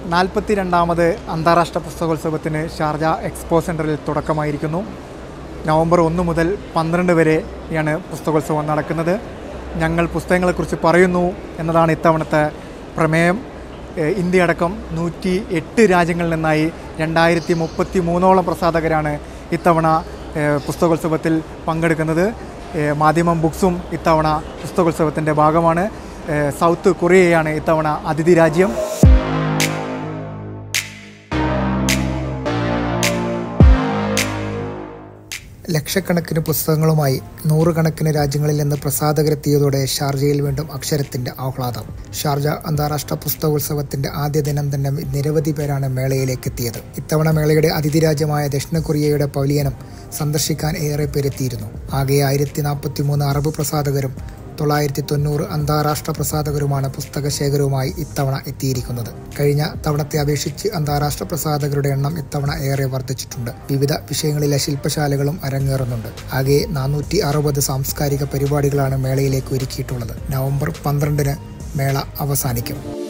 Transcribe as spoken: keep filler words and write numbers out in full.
നാൽപ്പത്തി രണ്ടാമത് അന്താരാഷ്ട്ര പുസ്തകോത്സവത്തിന് ഷാർജ എക്സ്പോ സെൻറ്ററിൽ തുടക്കമായിരിക്കുന്നു. നവംബർ ഒന്ന് മുതൽ പന്ത്രണ്ട് വരെയാണ് പുസ്തകോത്സവം നടക്കുന്നത്. ഞങ്ങൾ പുസ്തകങ്ങളെക്കുറിച്ച് പറയുന്നു എന്നതാണ് ഇത്തവണത്തെ പ്രമേയം. ഇന്ത്യ അടക്കം നൂറ്റി എട്ട് രാജ്യങ്ങളിൽ നിന്നായി രണ്ടായിരത്തി മുപ്പത്തി മൂന്നോളം പ്രസാധകരാണ് ഇത്തവണ പുസ്തകോത്സവത്തിൽ പങ്കെടുക്കുന്നത്. മാധ്യമം ബുക്സും ഇത്തവണ പുസ്തകോത്സവത്തിൻ്റെ ഭാഗമാണ്. സൗത്ത് കൊറിയയാണ് ഇത്തവണ അതിഥി രാജ്യം. ലക്ഷക്കണക്കിന് പുസ്തകങ്ങളുമായി നൂറുകണക്കിന് രാജ്യങ്ങളിൽ നിന്ന് പ്രസാധകരെത്തിയതോടെ ഷാർജയിൽ വീണ്ടും അക്ഷരത്തിൻ്റെ ആഹ്ലാദം. ഷാർജ അന്താരാഷ്ട്ര പുസ്തകോത്സവത്തിൻ്റെ ആദ്യ ദിനം തന്നെ നിരവധി പേരാണ് മേളയിലേക്ക് എത്തിയത്. ഇത്തവണ മേളയുടെ അതിഥി രാജ്യമായ ദക്ഷിണ കൊറിയയുടെ പവലിയനും സന്ദർശിക്കാൻ ഏറെ പേരെത്തിയിരുന്നു. ആകെ ആയിരത്തി നാൽപ്പത്തി മൂന്ന് അറബ് പ്രസാധകരും തൊള്ളായിരത്തി തൊണ്ണൂറ് അന്താരാഷ്ട്ര പ്രസാധകരുമാണ് പുസ്തക ശേഖരവുമായി ഇത്തവണ എത്തിയിരിക്കുന്നത്. കഴിഞ്ഞ തവണത്തെ അപേക്ഷിച്ച് അന്താരാഷ്ട്ര പ്രസാധകരുടെ എണ്ണം ഇത്തവണ ഏറെ വർദ്ധിച്ചിട്ടുണ്ട്. വിവിധ വിഷയങ്ങളിലെ ശില്പശാലകളും അരങ്ങേറുന്നുണ്ട്. ആകെ നാനൂറ്റി അറുപത് സാംസ്കാരിക പരിപാടികളാണ് മേളയിലേക്ക് ഒരുക്കിയിട്ടുള്ളത്. നവംബർ പന്ത്രണ്ടിന് മേള അവസാനിക്കും.